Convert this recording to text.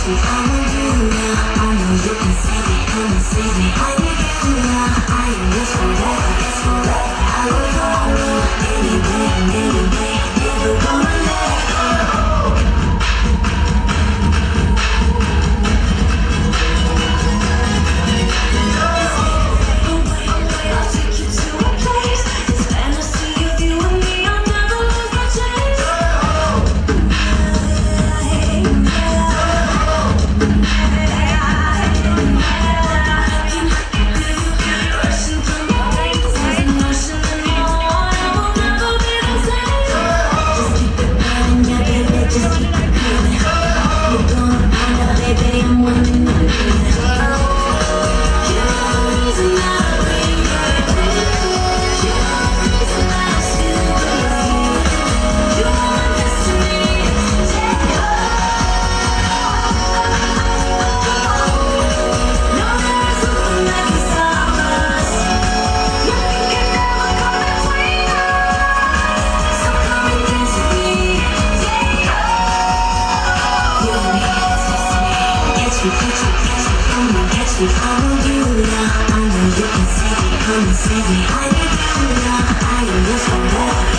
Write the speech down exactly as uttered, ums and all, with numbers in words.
me, I want you now. I know you can save me, come and save me. I need you now. I am yours forever, it's forever. I will follow anyway, anyway. Never gonna let go. I'll take you to a place. This fantasy of you and me, I'll never lose my chase. Rushing through my veins, there's an ocean in my heart. I will never be the same. Just keep it burning, yeah, baby, just keep it coming. You're gonna find out, baby, I'm winning, I'm winning. You're the reason I breathe. You're the reason I still believe. You're my destiny. Take no, there's nothing that can stop us. Nothing can ever come between us. So come and dance with me. Take you and me, taste me. Catch me, catch me, catch me, come and catch me. I want you now. I know you can save me, come and save me. I need you now. I am yours forever.